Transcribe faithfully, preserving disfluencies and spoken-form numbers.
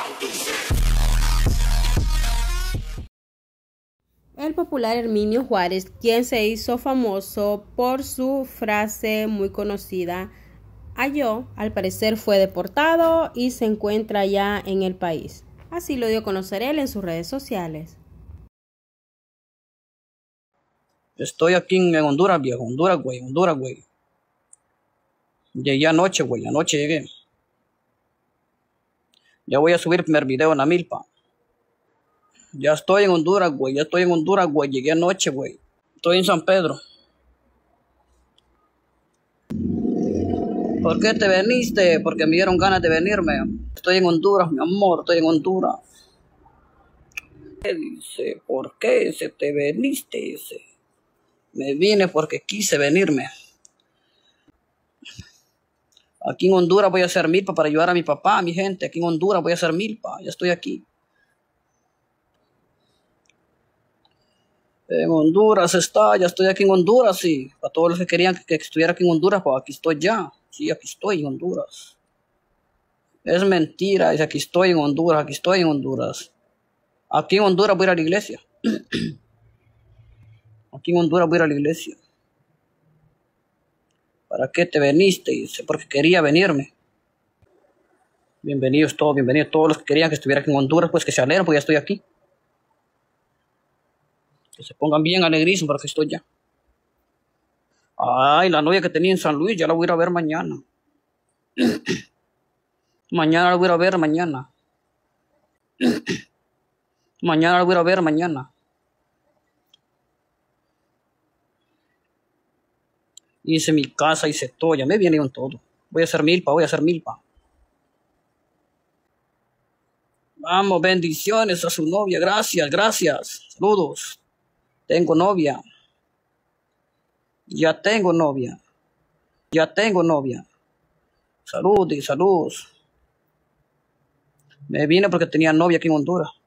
El popular Herminio Juárez, quien se hizo famoso por su frase muy conocida, "Ayó", al parecer fue deportado y se encuentra ya en el país. Así lo dio a conocer él en sus redes sociales. Estoy aquí en Honduras, viejo. Honduras, güey. Honduras, güey. Llegué anoche, güey. Anoche llegué. Ya voy a subir el primer video en la milpa. Ya estoy en Honduras, güey. Ya estoy en Honduras, güey. Llegué anoche, güey. Estoy en San Pedro. ¿Por qué te veniste? Porque me dieron ganas de venirme. Estoy en Honduras, mi amor. Estoy en Honduras. ¿Qué dice? ¿Por qué se te veniste? Dice. Me vine porque quise venirme. Aquí en Honduras voy a hacer milpa para ayudar a mi papá, a mi gente. Aquí en Honduras voy a hacer milpa. Ya estoy aquí. En Honduras está, ya estoy aquí en Honduras, sí. Para todos los que querían que, que estuviera aquí en Honduras, pues aquí estoy ya. Sí, aquí estoy en Honduras. Es mentira, es aquí estoy en Honduras, aquí estoy en Honduras. Aquí en Honduras voy a ir a la iglesia. Aquí en Honduras voy a ir a la iglesia. ¿Para qué te veniste? Dice, porque quería venirme. Bienvenidos todos, bienvenidos todos los que querían que estuviera aquí en Honduras, pues que se alegren, pues ya estoy aquí. Que se pongan bien alegrísimos porque estoy ya. Ay, la novia que tenía en San Luis, ya la voy a ir a ver mañana. Mañana la voy a ir a ver, mañana. Mañana la voy a ir a ver, mañana. Hice mi casa, hice todo, ya me viene con todo. Voy a hacer milpa, voy a hacer milpa. Vamos, bendiciones a su novia, gracias, gracias. Saludos. Tengo novia. Ya tengo novia. Ya tengo novia. Salud y salud. Me vine porque tenía novia aquí en Honduras.